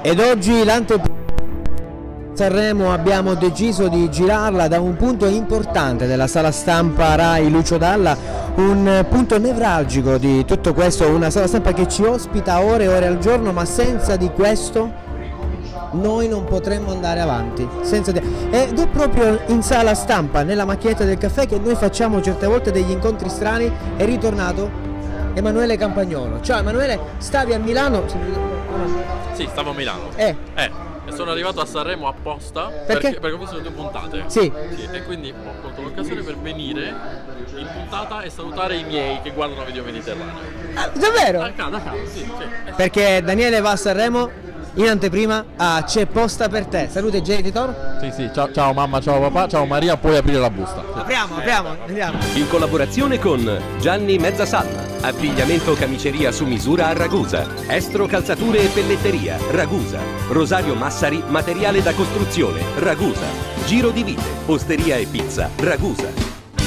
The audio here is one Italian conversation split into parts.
Ed oggi Sanremo abbiamo deciso di girarla da un punto importante della sala stampa Rai Lucio Dalla, un punto nevralgico di tutto questo, una sala stampa che ci ospita ore e ore al giorno, ma senza di questo noi non potremmo andare avanti. Ed è proprio in sala stampa, nella macchinetta del caffè, che noi facciamo certe volte degli incontri strani. È ritornato Emanuele Campagnolo. Ciao Emanuele, stavi a Milano? Sì, stavo a Milano. E sono arrivato a Sanremo apposta perché ho visto le tue puntate. Sì. E quindi ho colto l'occasione per venire in puntata e salutare i miei che guardano Video Mediterraneo. Ah, davvero? Da casa, sì. Perché Daniele va a Sanremo in anteprima a C'è posta per te. Salute Genitor. Sì, ciao mamma, ciao papà, ciao Maria, puoi aprire la busta. Apriamo. In collaborazione con Gianni Mezzasalla, abbigliamento camiceria su misura a Ragusa, Estro calzature e pelletteria, Ragusa, Rosario Massari, materiale da costruzione, Ragusa, Giro di Vite, osteria e pizza, Ragusa.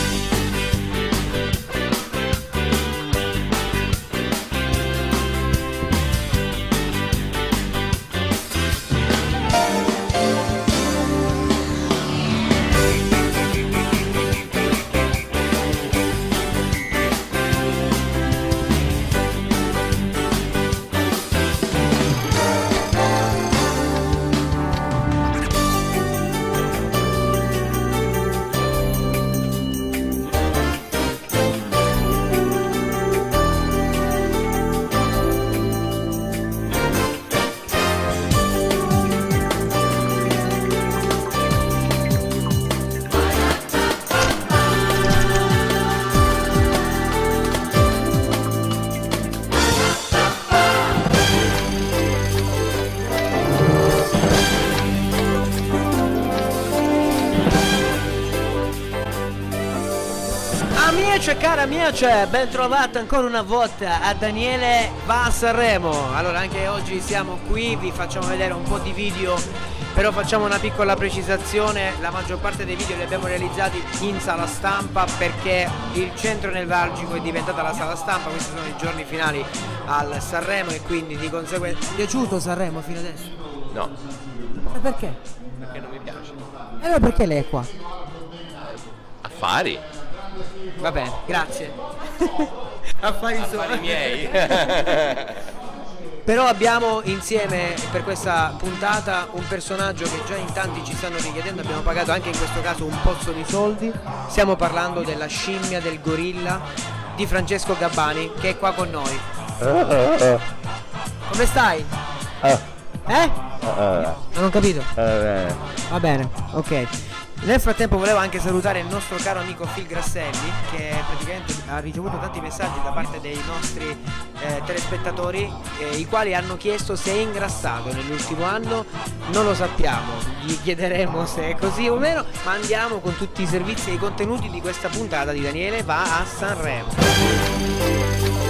Amici e cari amici, ben trovata ancora una volta a Daniele va a Sanremo. Allora anche oggi siamo qui, vi facciamo vedere un po' di video, però facciamo una piccola precisazione: la maggior parte dei video li abbiamo realizzati in sala stampa perché il centro nevralgico è diventata la sala stampa. Questi sono i giorni finali al Sanremo e quindi di conseguenza... Ti è piaciuto Sanremo fino adesso? No. Ma perché? Perché non mi piace. E allora perché lei è qua? Affari? Va bene, grazie. Affari miei. Però abbiamo insieme per questa puntata un personaggio che già in tanti ci stanno richiedendo, abbiamo pagato anche in questo caso un pozzo di soldi. Stiamo parlando della scimmia, del gorilla di Francesco Gabbani, che è qua con noi. Come stai? Non ho capito. Va bene, ok. Nel frattempo volevo anche salutare il nostro caro amico Phil Grasselli, che praticamente ha ricevuto tanti messaggi da parte dei nostri telespettatori, i quali hanno chiesto se è ingrassato nell'ultimo anno. Non lo sappiamo, gli chiederemo se è così o meno, ma andiamo con tutti i servizi e i contenuti di questa puntata di Daniele va a Sanremo.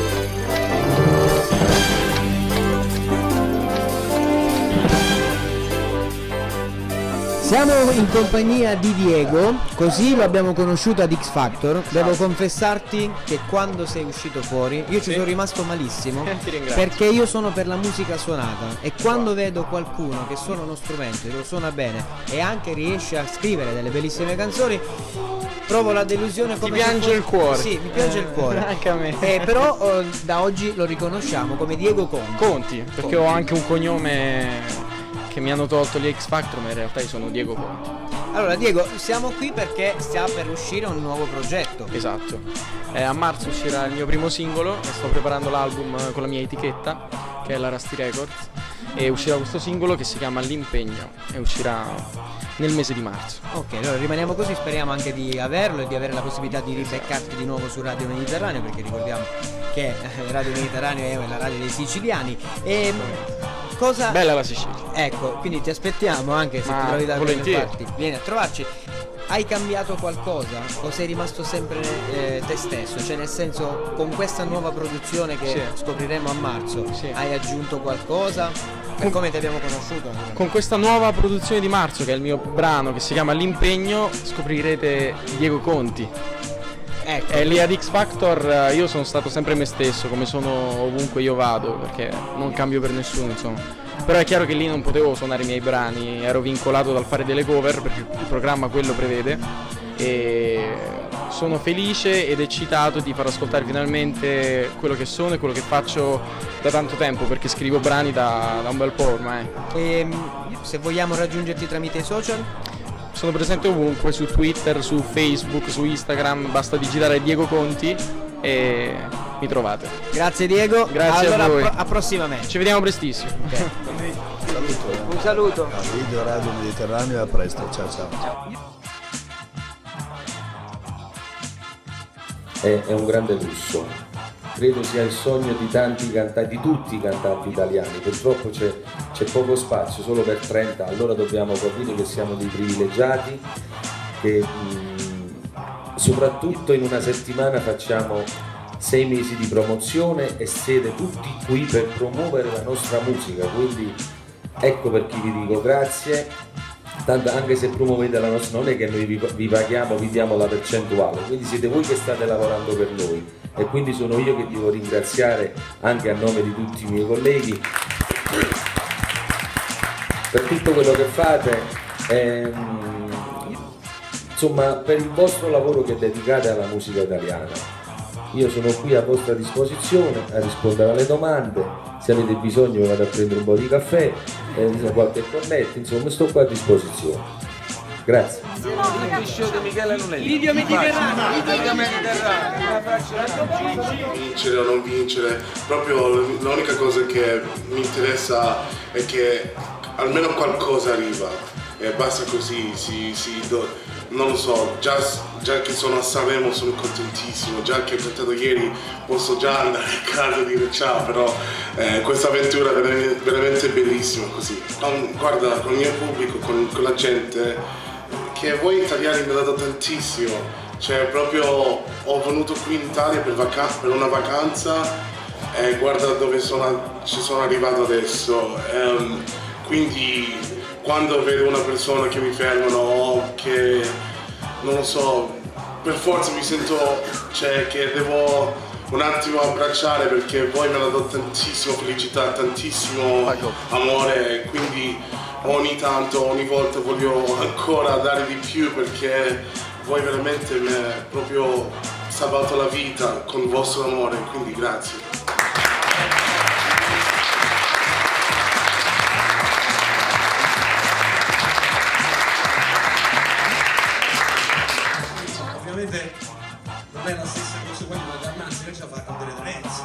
Siamo in compagnia di Diego, così lo abbiamo conosciuto ad X Factor. Devo confessarti che quando sei uscito fuori io ci sono rimasto malissimo, perché io sono per la musica suonata e quando vedo qualcuno che suona uno strumento e lo suona bene e anche riesce a scrivere delle bellissime canzoni, provo la delusione. Come ti piange il cuore. Sì, mi piange il cuore. Anche a me. Però da oggi lo riconosciamo come Diego Conti. Perché ho anche un cognome che mi hanno tolto gli X Factor, ma in realtà io sono Diego Conti. Allora Diego, siamo qui perché sta per uscire un nuovo progetto. Esatto. A marzo uscirà il mio primo singolo e sto preparando l'album con la mia etichetta, che è la Rusty Records, e uscirà questo singolo che si chiama L'Impegno e uscirà nel mese di marzo. Ok, allora rimaniamo così, speriamo anche di averlo e di avere la possibilità di ribeccarti di nuovo su Radio Mediterraneo, perché ricordiamo che Radio Mediterraneo è la radio dei siciliani. E cosa... Bella la Sicilia. Ecco, quindi ti aspettiamo anche se ti trovi da quelle parti. Vieni a trovarci. Hai cambiato qualcosa o sei rimasto sempre te stesso? Cioè nel senso, con questa nuova produzione che scopriremo a marzo, hai aggiunto qualcosa? Per come ti abbiamo conosciuto? Con questa nuova produzione di marzo, che è il mio brano che si chiama L'Impegno, scoprirete Diego Conti. Ecco. E lì ad X Factor io sono stato sempre me stesso, come sono ovunque io vado, perché non cambio per nessuno, insomma. Però è chiaro che lì non potevo suonare i miei brani, ero vincolato dal fare delle cover, perché il programma quello prevede, e sono felice ed eccitato di far ascoltare finalmente quello che sono e quello che faccio da tanto tempo, perché scrivo brani da un bel po' ormai. E se vogliamo raggiungerti tramite i social? Sono presente ovunque, su Twitter, su Facebook, su Instagram, basta digitare Diego Conti e mi trovate. Grazie Diego, grazie allora a voi. A prossimamente. Ci vediamo prestissimo. Okay. Saluto. Un saluto. A Video Radio Mediterraneo e a presto, ciao ciao. È un grande lusso, credo sia il sogno di tanti cantanti, di tutti i cantanti italiani. Purtroppo c'è poco spazio, solo per 30, allora dobbiamo capire che siamo dei privilegiati, che soprattutto in una settimana facciamo 6 mesi di promozione e siete tutti qui per promuovere la nostra musica, quindi ecco perché vi dico grazie. Tanto anche se promuovete la nostra, non è che noi vi paghiamo, vi diamo la percentuale, quindi siete voi che state lavorando per noi e quindi sono io che devo ringraziare anche a nome di tutti i miei colleghi per tutto quello che fate, insomma per il vostro lavoro che dedicate alla musica italiana. Io sono qui a vostra disposizione a rispondere alle domande, se avete bisogno vado a prendere un po' di caffè, qualche cornetto, insomma sto qua a disposizione. Grazie. Lidio Mediterraneo. Vincere o non vincere, proprio l'unica cosa che mi interessa è che almeno qualcosa arriva e basta così, non lo so, già che sono a Sanremo sono contentissimo, già che ho cantato ieri posso già andare a casa e dire ciao, però questa avventura è veramente bellissima così. Guarda, con il mio pubblico, con la gente, che voi italiani mi date tantissimo, cioè proprio ho venuto qui in Italia per una vacanza e guarda dove ci sono arrivato adesso, quindi quando vedo una persona che mi fermano o che, non lo so, per forza mi sento, cioè, che devo un attimo abbracciare perché voi mi hanno dato tantissima felicità, tantissimo amore, quindi ogni volta voglio ancora dare di più perché voi veramente mi avete proprio salvato la vita con il vostro amore, quindi grazie. Ovviamente non è la stessa cosa quella da Nancy, invece la fa cantare Renzi.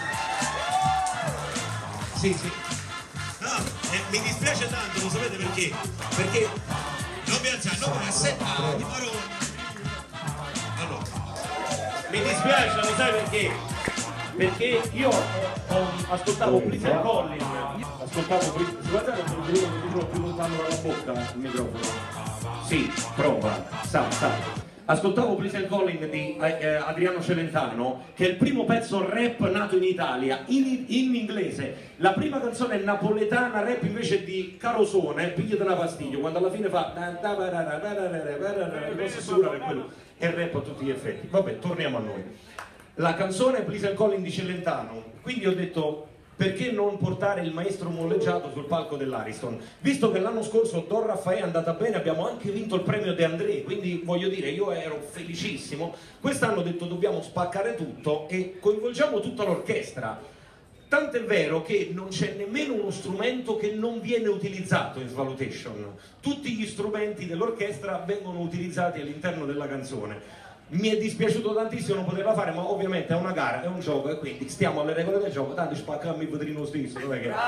Sì. No, mi dispiace tanto, lo sapete perché? Perché non vi alzate, non mi assettare, allora, mi dispiace, lo sai perché? Perché io ascoltavo Prison Collin, guardate che sono venuto più lontano dalla bocca il microfono. Sì, prova, sta. Ascoltavo Prison Collin di Adriano Celentano, che è il primo pezzo rap nato in Italia, in inglese. La prima canzone è napoletana, rap invece di Carosone, Pigliate una pastiglia, quando alla fine fa non sono sicuro che quello è rap a tutti gli effetti. Vabbè, torniamo a noi. La canzone è Prison Collin di Celentano, quindi ho detto perché non portare il maestro molleggiato sul palco dell'Ariston, visto che l'anno scorso Don Raffaele è andata bene, abbiamo anche vinto il premio De André, quindi voglio dire, io ero felicissimo. Quest'anno ho detto dobbiamo spaccare tutto e coinvolgiamo tutta l'orchestra, tant'è vero che non c'è nemmeno uno strumento che non viene utilizzato in Svalutation, tutti gli strumenti dell'orchestra vengono utilizzati all'interno della canzone. Mi è dispiaciuto tantissimo non poterla fare, ma ovviamente è una gara, è un gioco e quindi stiamo alle regole del gioco, tanto spaccammo il vetrino stesso, non è che...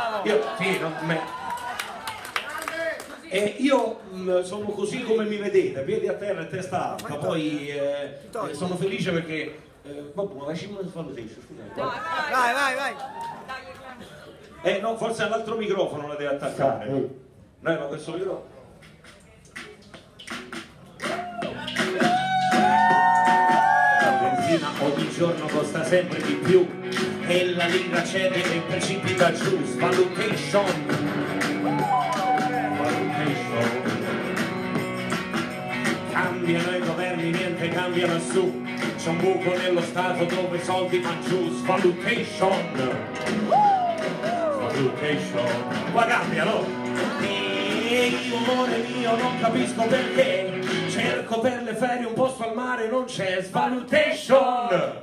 Io sono così come mi vedete, piedi a terra e testa alta, poi sono felice perché... vabbè, ma lasciamo il Svalutation, scusate. Vai. No, forse all'altro microfono la deve attaccare. No, ma questo microfono... Ogni giorno costa sempre di più e la lira cede e precipita giù. Svalutation. Cambiano i governi, niente cambia lassù. c'è un buco nello stato dove i soldi van giù. Svalutation. Guardamelo. E io, amore mio, non capisco perché cerco per le ferie un posto al mare, non c'è. Svalutation.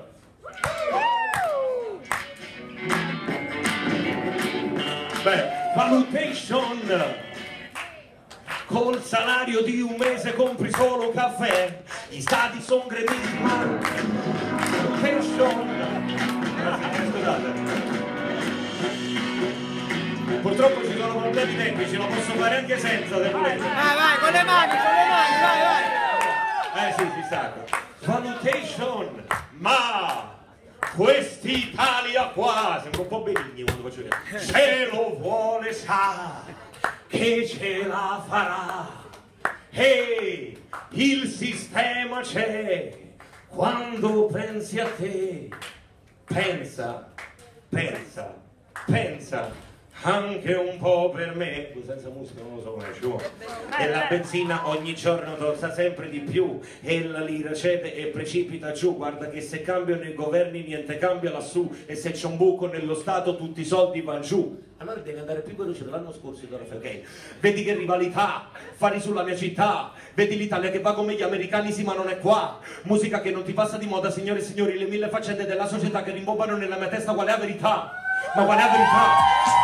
Beh, valutation. Col salario di un mese compri solo caffè. Gli stati son gremiti, ma valutation. Scusate. Purtroppo ci sono problemi tecnici, lo posso fare anche senza se volete. Vai, con le mani, vai. Sì, si sa. Valutation, ma quest'Italia qua, sembra un po' Benigni quando faccio vedere. Se lo vuole sa che ce la farà. E il sistema c'è quando pensi a te. Pensa anche un po' per me, senza musica non lo so come ci vuole. E la benzina ogni giorno costa sempre di più e la lira cede e precipita giù. Guarda che se cambiano i governi niente cambia lassù, e se c'è un buco nello stato tutti i soldi vanno giù. Allora devi andare più veloce dell'anno scorso, ok? Vedi che rivalità, fari sulla mia città. Vedi l'Italia che va come gli americani, sì ma non è qua. Musica che non ti passa di moda, signore e signori. Le mille faccende della società che rimbombano nella mia testa. Qual è la verità? Ma qual è la verità?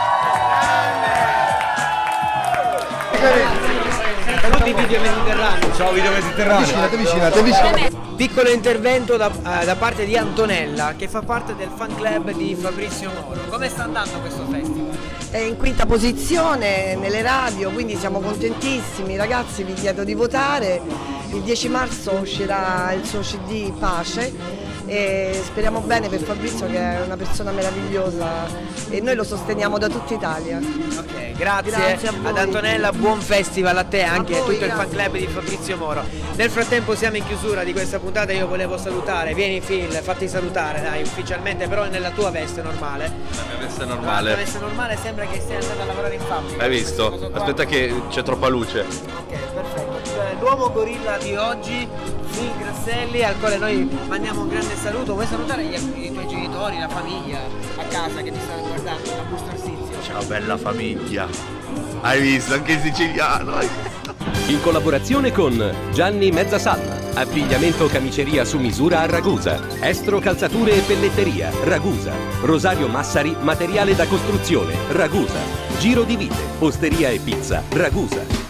Saluti Video Mediterraneo. Ciao Video Mediterraneo. Piccolo intervento da parte di Antonella, che fa parte del fan club di Fabrizio Moro. Come sta andando questo festival? È in quinta posizione nelle radio, quindi siamo contentissimi. Ragazzi, vi chiedo di votare. Il 10 marzo uscirà il suo CD Pace e speriamo bene per Fabrizio, che è una persona meravigliosa, e noi lo sosteniamo da tutta Italia. Ok, grazie ad Antonella, buon festival a te, anche a tutto il fan club di Fabrizio Moro. Nel frattempo siamo in chiusura di questa puntata, io volevo salutare, vieni Phil, fatti salutare dai ufficialmente, però nella tua veste normale. La mia veste normale. La tua veste normale sembra che stia andando a lavorare in fabbrica. Hai visto? Aspetta che c'è troppa luce. Ok, perfetto. L'uomo gorilla di oggi, Phil Grasselli, al quale noi mandiamo un grande saluto. Vuoi salutare i tuoi genitori, la famiglia a casa che ti stanno guardando, la busta Arsizio? Ciao bella famiglia. Hai visto? Anche il siciliano. In collaborazione con Gianni Mezzasalma, abbigliamento camiceria su misura a Ragusa, Estro calzature e pelletteria, Ragusa, Rosario Massari, materiale da costruzione, Ragusa, Giro di Vite, osteria e pizza, Ragusa.